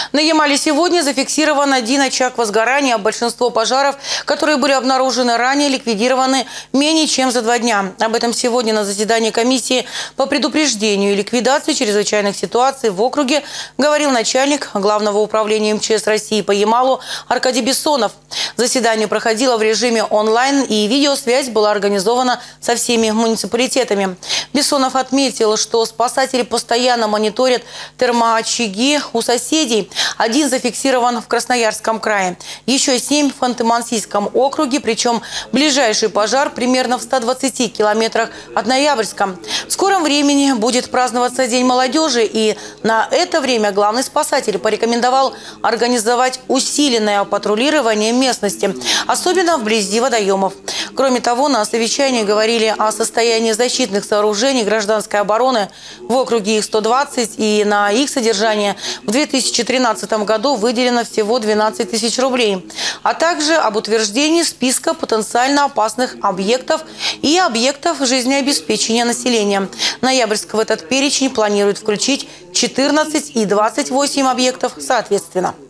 На Ямале сегодня зафиксирован один очаг возгорания, а большинство пожаров, которые были обнаружены ранее, ликвидированы менее чем за 2 дня. Об этом сегодня на заседании комиссии по предупреждению и ликвидации чрезвычайных ситуаций в округе говорил начальник Главного управления МЧС России по Ямалу Аркадий Бессонов. Заседание проходило в режиме онлайн, и видеосвязь была организована со всеми муниципалитетами. Бессонов отметил, что спасатели постоянно мониторят термоочаги у соседей. Один зафиксирован в Красноярском крае. Еще 7 в Ханты-Мансийском округе, причем ближайший пожар примерно в 120 километрах от Ноябрьска. В скором времени будет праздноваться День молодежи, и на это время главный спасатель порекомендовал организовать усиленное патрулирование местности, особенно вблизи водоемов. Кроме того, на совещании говорили о состоянии защитных сооружений гражданской обороны в округе, их 120, и на их содержание в 2013 году выделено всего 12 тысяч рублей, а также об утверждении списка потенциально опасных объектов и объектов жизнеобеспечения населения. Ноябрьск в этот перечень планирует включить 14 и 28 объектов соответственно.